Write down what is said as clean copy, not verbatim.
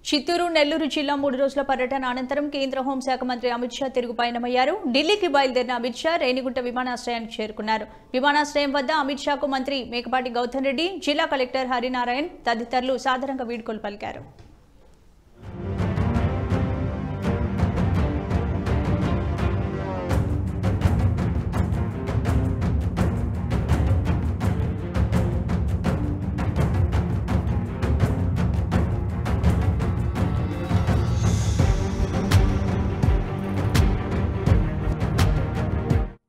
చిత్తూరు నెల్లూరు జిల్లా 3 రోజుల పర్యటన అనంతరం కేంద్ర హోంశాఖ మంత్రి అమిత్ షా తిరుగు పయనమయ్యారు. ఢిల్లీకి బయలుదేరిన అమిత్ షా రేణిగుంట విమానాశ్రయానికి చేరుకున్నారు. విమానాశ్రయం వద్ద అమిత్ షాకు మంత్రి మేకపాటి గౌతమ్ రెడ్డి, జిల్లా కలెక్టర్ హరినారాయణ్ తదితరులు సాదరంగా వీడ్కోలు పలికారు.